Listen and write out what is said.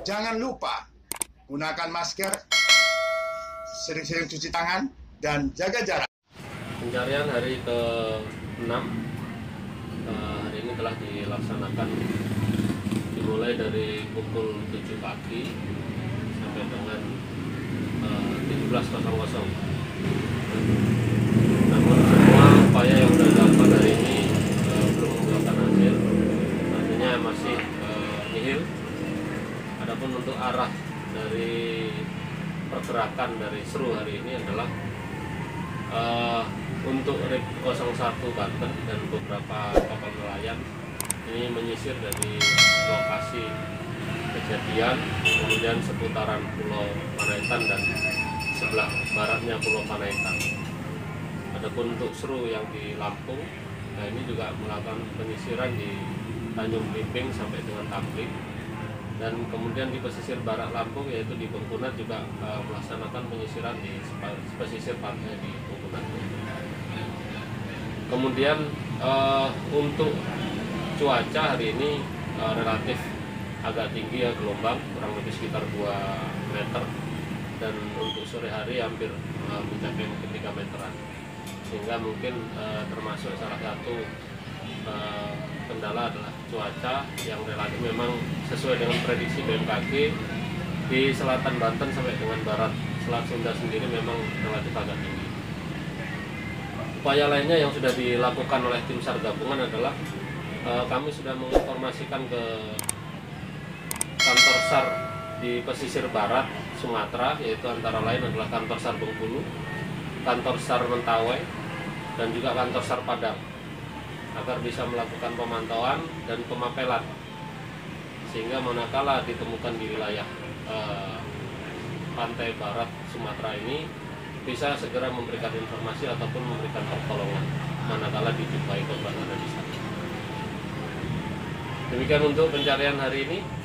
Jangan lupa gunakan masker, sering-sering cuci tangan, dan jaga jarak. Pencarian hari ke-6 hari ini telah dilaksanakan, dimulai dari pukul 7 pagi sampai dengan 17.00. Namun semua upaya yang sudah dilakukan hari ini belum membuahkan hasil, artinya masih nihil. Adapun untuk arah dari pergerakan dari seru hari ini adalah untuk RIB 01 Banten dan beberapa kapal nelayan ini menyisir dari lokasi kejadian, kemudian seputaran Pulau Panaitan dan sebelah baratnya Pulau Panaitan. Adapun untuk seru yang di Lampung, nah ini juga melakukan penyisiran di Tanjung Belimbing sampai dengan Tamblik, dan kemudian di pesisir barat Lampung yaitu di Bengkuna juga melaksanakan penyisiran di pesisir pantai di Bengkuna. Kemudian untuk cuaca hari ini relatif agak tinggi ya, gelombang kurang lebih sekitar 2 meter, dan untuk sore hari hampir mencapai mungkin 3 meteran, sehingga mungkin termasuk salah satu kendala adalah cuaca yang relatif memang sesuai dengan prediksi BMKG di selatan Banten sampai dengan barat Selat Sunda sendiri memang relatif agak tinggi. Upaya lainnya yang sudah dilakukan oleh tim SAR gabungan adalah kami sudah menginformasikan ke kantor SAR di pesisir barat Sumatera, yaitu antara lain adalah kantor SAR Bengkulu, kantor SAR Mentawai, dan juga kantor SAR Padang, agar bisa melakukan pemantauan dan pemapelan, sehingga manakala ditemukan di wilayah pantai barat Sumatera ini bisa segera memberikan informasi ataupun memberikan pertolongan manakala dijumpai korban ada di sana. Demikian untuk pencarian hari ini.